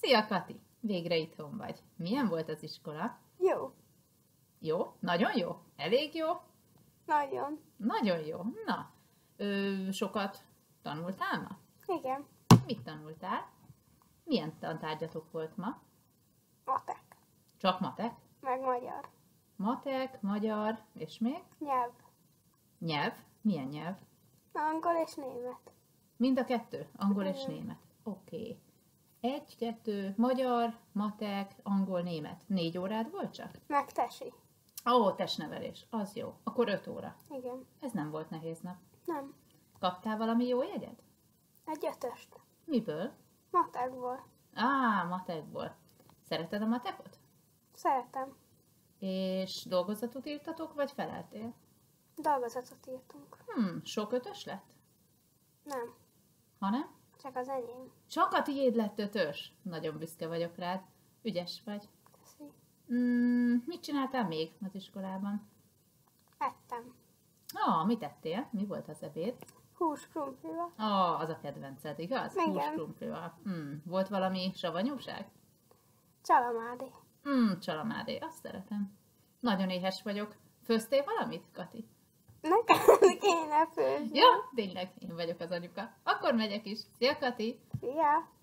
Szia, Kati! Végre itthon vagy. Milyen volt az iskola? Jó. Jó? Nagyon jó? Elég jó? Nagyon. Nagyon jó. Na, sokat tanultál ma? Igen. Mit tanultál? Milyen tantárgyatok volt ma? Matek. Csak matek? Meg magyar. Matek, magyar, és még? Nyelv. Nyelv? Milyen nyelv? Angol és német. Mind a kettő? Angol és német. Oké. 1, 2, magyar, matek, angol, német. 4 órád volt csak? Meg tesi. Ó, testnevelés. Az jó. Akkor 5 óra. Igen. Ez nem volt nehéz nap. Nem. Kaptál valami jó jegyet? Egy 5-öst. Miből? Matekból. Matekból. Szereted a matekot? Szeretem. És dolgozatot írtatok, vagy feleltél? Dolgozatot írtunk. Sok 5-ös lett? Nem. Hanem? Csak az enyém. Csak a tiéd lett 5-ös. Nagyon büszke vagyok rád. Ügyes vagy. Köszi. Mit csináltál még az iskolában? Ettem. Mit ettél? Mi volt az ebéd? Hús krumplival. Az a kedvenced, igaz? Igen. Hús krumplival. Volt valami savanyúság? Csalamádé. Csalamádé, azt szeretem. Nagyon éhes vagyok. Főztél valamit, Kati? Nekem kéne főzni. Ja, tényleg, én vagyok az anyuka. Akkor megyek is. Szia, Kati! Szia!